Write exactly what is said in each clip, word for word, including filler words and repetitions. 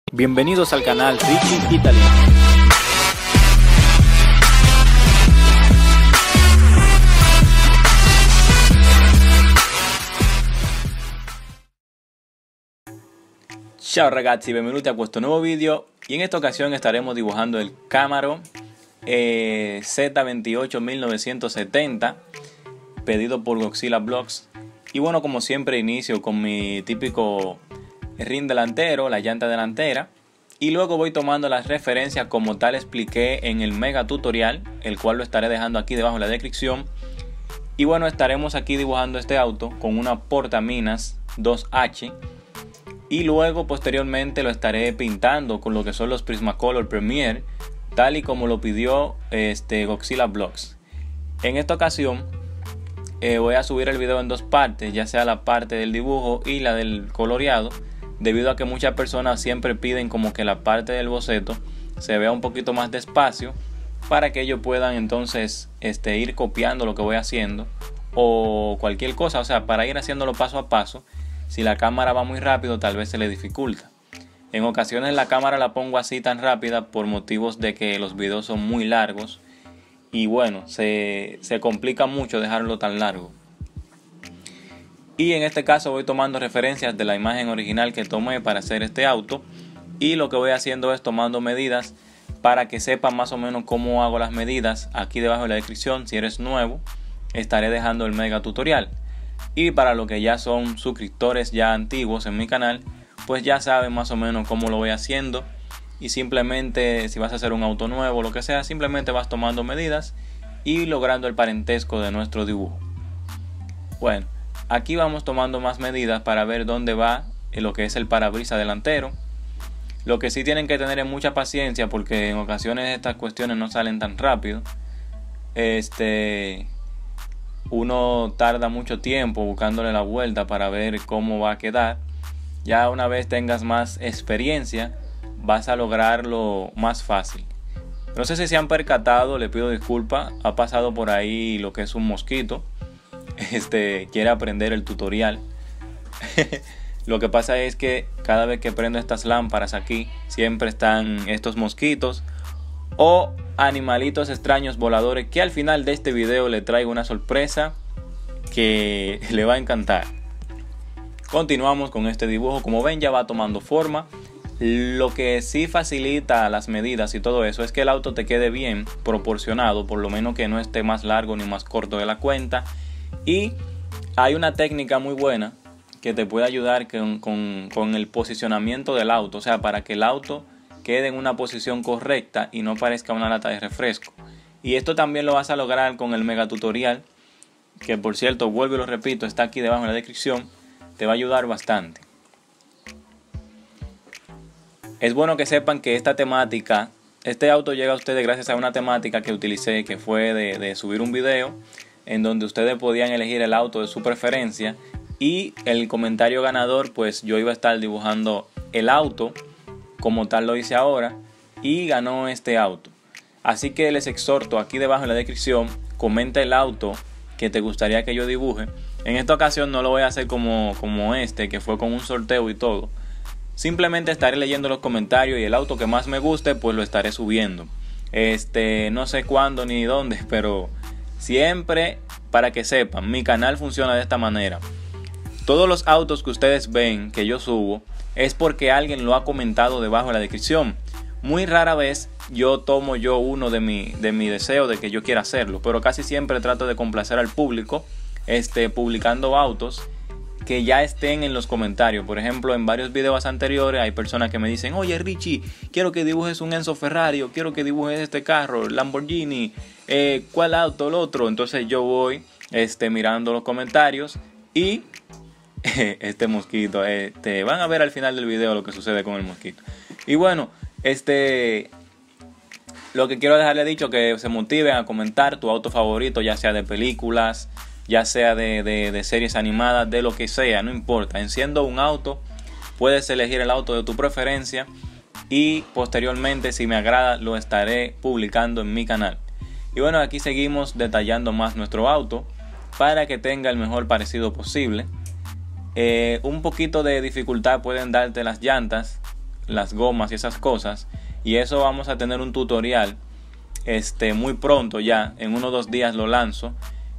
Bienvenidos al canal Richie Italy. Ciao ragazzi, benvenuti a questo nuevo video y en esta ocasión estaremos dibujando el Camaro eh, Z veintiocho mil novecientos setenta pedido por Godzilla Blogs. Y bueno, como siempre inicio con mi típico rin delantero, la llanta delantera, y luego voy tomando las referencias como tal expliqué en el mega tutorial, el cual lo estaré dejando aquí debajo en la descripción. Y bueno, estaremos aquí dibujando este auto con una portaminas dos H y luego posteriormente lo estaré pintando con lo que son los Prismacolor Premier, tal y como lo pidió este Godzilla Blogs. En esta ocasión eh, voy a subir el video en dos partes, ya sea la parte del dibujo y la del coloreado, debido a que muchas personas siempre piden como que la parte del boceto se vea un poquito más despacio para que ellos puedan entonces este, ir copiando lo que voy haciendo o cualquier cosa, o sea, para ir haciéndolo paso a paso. Si la cámara va muy rápido, tal vez se le dificulta. En ocasiones la cámara la pongo así tan rápida por motivos de que los videos son muy largos y bueno, se, se complica mucho dejarlo tan largo. Y en este caso voy tomando referencias de la imagen original que tomé para hacer este auto, y lo que voy haciendo es tomando medidas para que sepan más o menos cómo hago las medidas. Aquí debajo en la descripción, si eres nuevo, estaré dejando el mega tutorial. Y para los que ya son suscriptores ya antiguos en mi canal, pues ya saben más o menos cómo lo voy haciendo. Y simplemente si vas a hacer un auto nuevo o lo que sea, simplemente vas tomando medidas y logrando el parentesco de nuestro dibujo. Bueno, aquí vamos tomando más medidas para ver dónde va lo que es el parabrisas delantero. Lo que sí tienen que tener es mucha paciencia, porque en ocasiones estas cuestiones no salen tan rápido. Este... Uno tarda mucho tiempo buscándole la vuelta para ver cómo va a quedar. Ya una vez tengas más experiencia, vas a lograrlo más fácil. No sé si se han percatado, le pido disculpas. Ha pasado por ahí lo que es un mosquito. Este quiere aprender el tutorial. Lo que pasa es que cada vez que prendo estas lámparas aquí, siempre están estos mosquitos o animalitos extraños voladores, que al final de este video le traigo una sorpresa que le va a encantar. Continuamos con este dibujo. Como ven, ya va tomando forma. Lo que sí facilita las medidas y todo eso es que el auto te quede bien proporcionado, por lo menos que no esté más largo ni más corto de la cuenta. Y hay una técnica muy buena que te puede ayudar con, con, con el posicionamiento del auto, o sea, para que el auto quede en una posición correcta y no parezca una lata de refresco. Y esto también lo vas a lograr con el mega tutorial, que por cierto, vuelvo y lo repito, está aquí debajo en la descripción. Te va a ayudar bastante. Es bueno que sepan que esta temática, este auto llega a ustedes gracias a una temática que utilicé, que fue de, de subir un video en donde ustedes podían elegir el auto de su preferencia, y el comentario ganador, pues yo iba a estar dibujando el auto como tal lo hice ahora, y ganó este auto. Así que les exhorto, aquí debajo en la descripción, comenta el auto que te gustaría que yo dibuje. En esta ocasión no lo voy a hacer como, como este, que fue con un sorteo y todo. Simplemente estaré leyendo los comentarios y el auto que más me guste, pues lo estaré subiendo. Este, no sé cuándo ni dónde, pero siempre, para que sepan, mi canal funciona de esta manera. Todos los autos que ustedes ven que yo subo es porque alguien lo ha comentado debajo de la descripción. Muy rara vez yo tomo yo uno de mi, de mi deseo de que yo quiera hacerlo, pero casi siempre trato de complacer al público, este, publicando autos que ya estén en los comentarios. Por ejemplo, en varios videos anteriores hay personas que me dicen: oye Richie, quiero que dibujes un Enzo Ferrari, o quiero que dibujes este carro, Lamborghini, eh, ¿cuál auto, el otro? Entonces yo voy este, mirando los comentarios y este mosquito, este, van a ver al final del video lo que sucede con el mosquito. Y bueno, este, lo que quiero dejarle dicho, que se motiven a comentar tu auto favorito, ya sea de películas, ya sea de, de, de series animadas, de lo que sea, no importa. Enciendo un auto, puedes elegir el auto de tu preferencia y posteriormente, si me agrada, lo estaré publicando en mi canal. Y bueno, aquí seguimos detallando más nuestro auto para que tenga el mejor parecido posible. Eh, un poquito de dificultad pueden darte las llantas, las gomas y esas cosas. Y eso vamos a tener un tutorial este, muy pronto ya, en uno o dos días lo lanzo.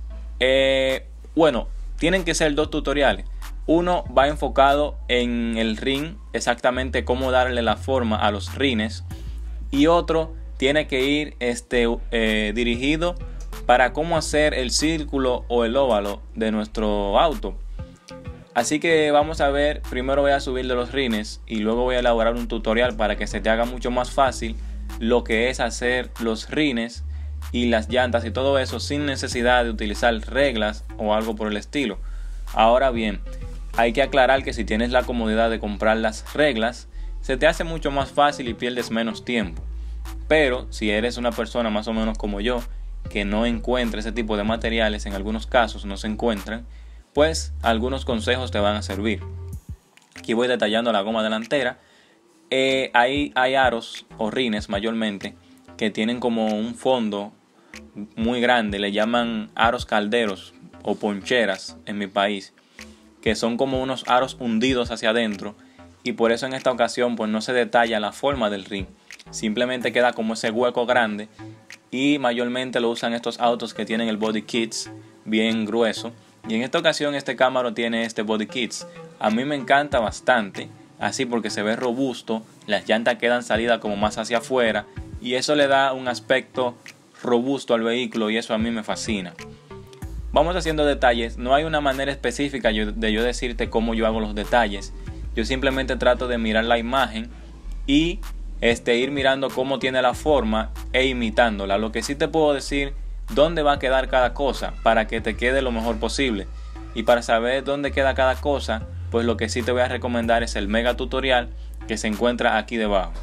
Eh, bueno, tienen que ser dos tutoriales. Uno va enfocado en el ring, exactamente cómo darle la forma a los rines. Y otro tiene que ir este, eh, dirigido para cómo hacer el círculo o el óvalo de nuestro auto. Así que vamos a ver, primero voy a subir de los rines y luego voy a elaborar un tutorial para que se te haga mucho más fácil lo que es hacer los rines y las llantas y todo eso sin necesidad de utilizar reglas o algo por el estilo. Ahora bien, hay que aclarar que si tienes la comodidad de comprar las reglas, se te hace mucho más fácil y pierdes menos tiempo. Pero si eres una persona más o menos como yo, que no encuentra ese tipo de materiales, en algunos casos no se encuentran, pues algunos consejos te van a servir. Aquí voy detallando la goma delantera. Eh, ahí hay aros o rines mayormente que tienen como un fondo muy grande, le llaman aros calderos o poncheras en mi país, que son como unos aros hundidos hacia adentro, y por eso en esta ocasión pues no se detalla la forma del rin, simplemente queda como ese hueco grande, y mayormente lo usan estos autos que tienen el body kits bien grueso. Y en esta ocasión este Camaro tiene este body kits. A mí me encanta bastante, así porque se ve robusto, las llantas quedan salidas como más hacia afuera y eso le da un aspecto robusto al vehículo y eso a mí me fascina. Vamos haciendo detalles, no hay una manera específica de yo decirte cómo yo hago los detalles. Yo simplemente trato de mirar la imagen y este, ir mirando cómo tiene la forma e imitándola. Lo que sí te puedo decir dónde va a quedar cada cosa para que te quede lo mejor posible. Y para saber dónde queda cada cosa, pues lo que sí te voy a recomendar es el mega tutorial que se encuentra aquí debajo.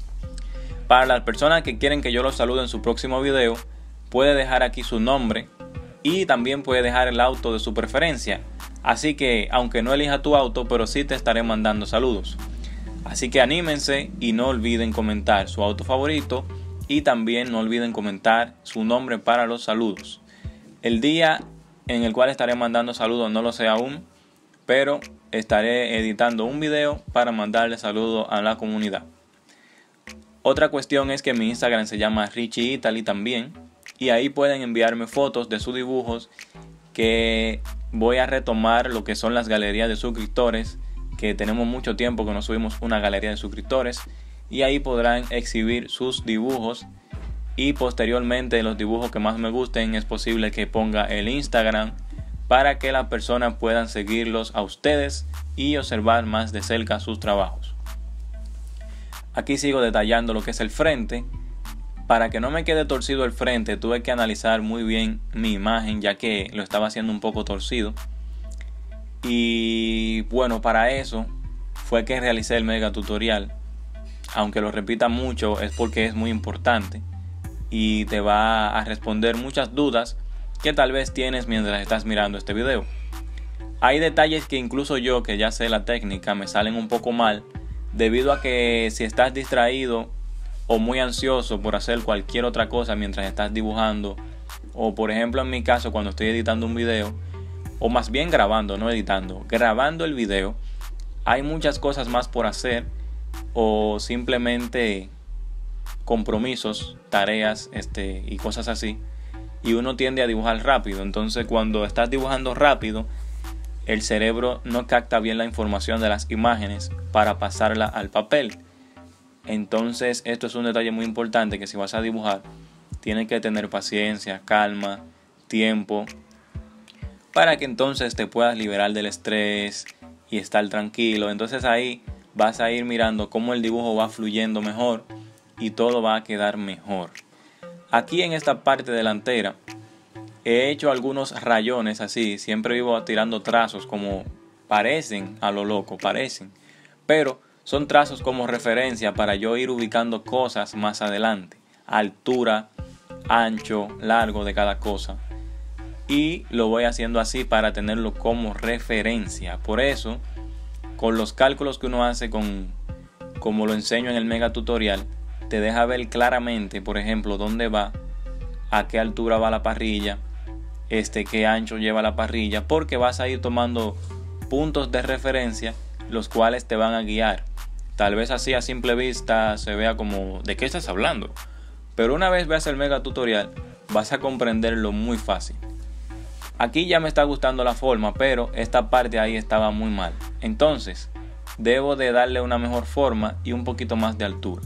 Para las personas que quieren que yo los salude en su próximo video, puede dejar aquí su nombre y también puede dejar el auto de su preferencia. Así que aunque no elija tu auto, pero sí te estaré mandando saludos. Así que anímense y no olviden comentar su auto favorito y también no olviden comentar su nombre para los saludos. El día en el cual estaré mandando saludos no lo sé aún, pero estaré editando un video para mandarle saludos a la comunidad. Otra cuestión es que mi Instagram se llama Richie Italy también, y ahí pueden enviarme fotos de sus dibujos, que voy a retomar lo que son las galerías de suscriptores, que tenemos mucho tiempo que no subimos una galería de suscriptores, y ahí podrán exhibir sus dibujos. Y posteriormente los dibujos que más me gusten es posible que ponga el Instagram para que las personas puedan seguirlos a ustedes y observar más de cerca sus trabajos. Aquí sigo detallando lo que es el frente. Para que no me quede torcido el frente, tuve que analizar muy bien mi imagen, ya que lo estaba haciendo un poco torcido. Y bueno, para eso fue que realicé el mega tutorial. Aunque lo repita mucho, es porque es muy importante y te va a responder muchas dudas que tal vez tienes mientras estás mirando este video. Hay detalles que incluso yo, que ya sé la técnica, me salen un poco mal, debido a que si estás distraído o muy ansioso por hacer cualquier otra cosa mientras estás dibujando, o por ejemplo en mi caso cuando estoy editando un video, o más bien grabando, no editando, grabando el video, hay muchas cosas más por hacer, o simplemente compromisos, tareas este, y cosas así, y uno tiende a dibujar rápido. Entonces cuando estás dibujando rápido, el cerebro no capta bien la información de las imágenes para pasarla al papel. Entonces esto es un detalle muy importante, que si vas a dibujar tienes que tener paciencia, calma, tiempo, para que entonces te puedas liberar del estrés y estar tranquilo. Entonces ahí vas a ir mirando cómo el dibujo va fluyendo mejor y todo va a quedar mejor. Aquí en esta parte delantera he hecho algunos rayones así, siempre vivo tirando trazos como parecen a lo loco, parecen, pero son trazos como referencia para yo ir ubicando cosas más adelante, altura, ancho, largo de cada cosa, y lo voy haciendo así para tenerlo como referencia. Por eso, con los cálculos que uno hace, con como lo enseño en el mega tutorial, te deja ver claramente, por ejemplo, dónde va, a qué altura va la parrilla, este, qué ancho lleva la parrilla, porque vas a ir tomando puntos de referencia, los cuales te van a guiar Tal vez así a simple vista se vea como ¿de qué estás hablando? Pero una vez veas el mega tutorial vas a comprenderlo muy fácil. Aquí ya me está gustando la forma, pero esta parte ahí estaba muy mal. Entonces debo de darle una mejor forma y un poquito más de altura.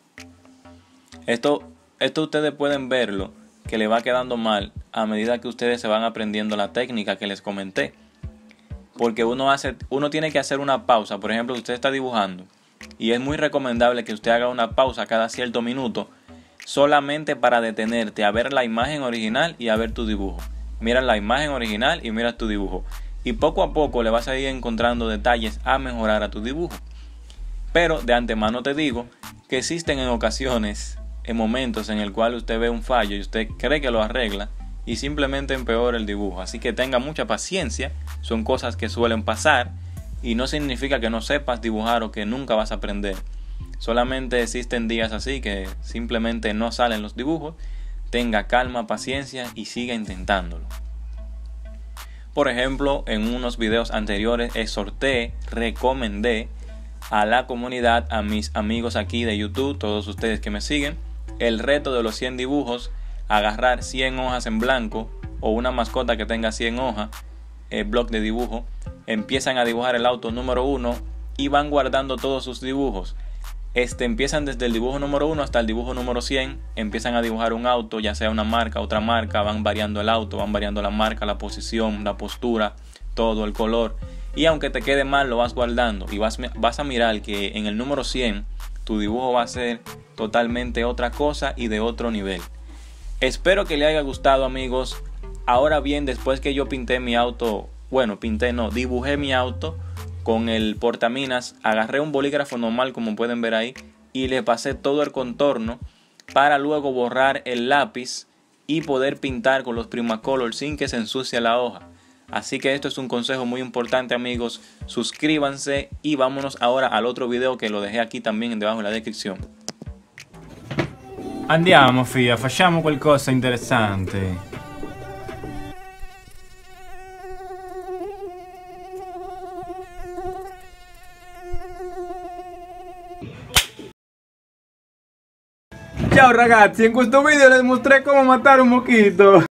Esto, esto ustedes pueden verlo que le va quedando mal a medida que ustedes se van aprendiendo la técnica que les comenté. Porque uno, hace, uno tiene que hacer una pausa. Por ejemplo, usted está dibujando y es muy recomendable que usted haga una pausa cada cierto minuto solamente para detenerte a ver la imagen original y a ver tu dibujo. Mira la imagen original y mira tu dibujo. Y poco a poco le vas a ir encontrando detalles a mejorar a tu dibujo. Pero de antemano te digo que existen en ocasiones, en momentos en el cual usted ve un fallo y usted cree que lo arregla y simplemente empeora el dibujo. Así que tenga mucha paciencia, son cosas que suelen pasar y no significa que no sepas dibujar o que nunca vas a aprender. Solamente existen días así que simplemente no salen los dibujos. Tenga calma, paciencia y siga intentándolo. Por ejemplo, en unos videos anteriores exhorté, recomendé a la comunidad, a mis amigos aquí de YouTube, todos ustedes que me siguen, el reto de los cien dibujos, agarrar cien hojas en blanco o una mascota que tenga cien hojas, el bloc de dibujo, empiezan a dibujar el auto número uno y van guardando todos sus dibujos. Este, empiezan desde el dibujo número uno hasta el dibujo número cien, empiezan a dibujar un auto, ya sea una marca, otra marca, van variando el auto, van variando la marca, la posición, la postura, todo, el color. Y aunque te quede mal, lo vas guardando y vas, vas a mirar que en el número cien tu dibujo va a ser totalmente otra cosa y de otro nivel. Espero que les haya gustado, amigos. Ahora bien, después que yo pinté mi auto, bueno, pinté no, dibujé mi auto con el portaminas, agarré un bolígrafo normal como pueden ver ahí y le pasé todo el contorno para luego borrar el lápiz y poder pintar con los Primacolor sin que se ensucie la hoja. Así que esto es un consejo muy importante, amigos. Suscríbanse y vámonos ahora al otro video que lo dejé aquí también debajo en la descrizione. Andiamo figlia, facciamo qualcosa interessante. Ciao ragazzi, in questo video les mostré come matare un mosquito.